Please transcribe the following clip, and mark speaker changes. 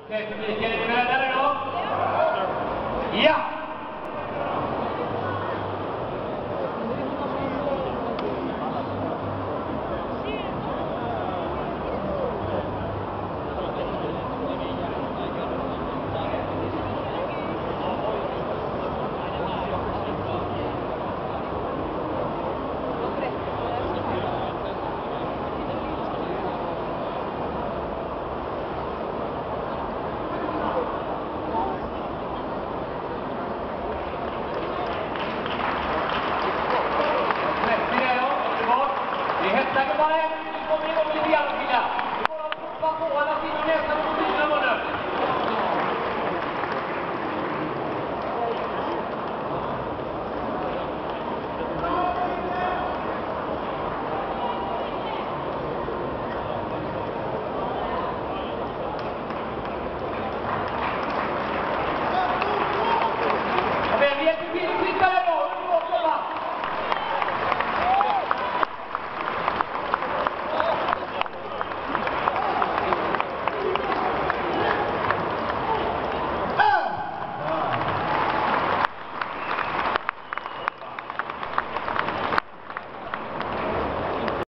Speaker 1: Känner ni med där då? Ja! Hästar bara en, kommer igång lite grann, killar. Det går att hoppa på alla sidor nästan.